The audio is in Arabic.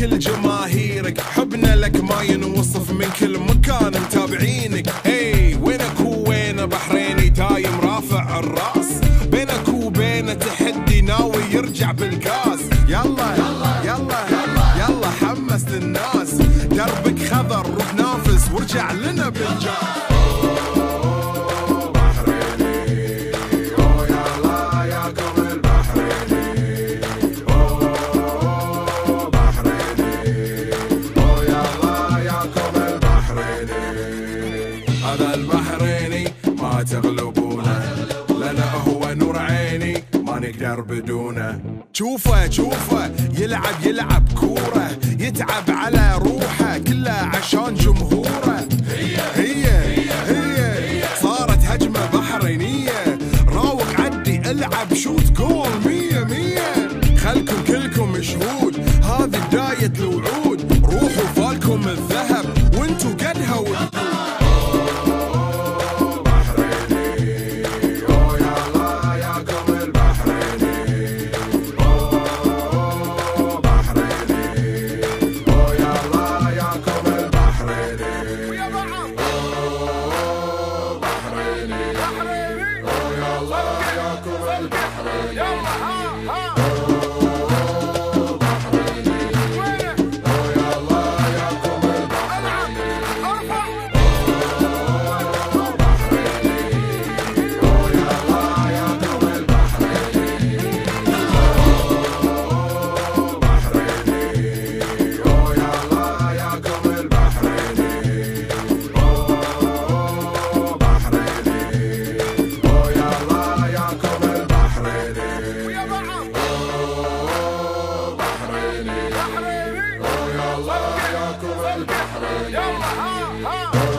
كل جماهيرك، حبنا لك ما ينوصف من كل مكان متابعينك. هي وينك وين بحريني دايم رافع الراس، بينك وبينه تحدي ناوي يرجع بالكاس. يلا يلا يلا يلا حمس الناس، دربك خضر روح نافس وارجع لنا بالجاز. هذا البحريني ما تغلبونه، لنا هو نور عيني ما نقدر بدونه. شوفه شوفه يلعب كوره، يتعب على روحه كله عشان جمهوره. هي صارت هجمه بحرينيه، راوغ عدي العب شوت جول 100. خلكم كلكم شهود هذه بدايه الوعود، روحوا فالكم الذهب وانتو قدها ودود. يلا ها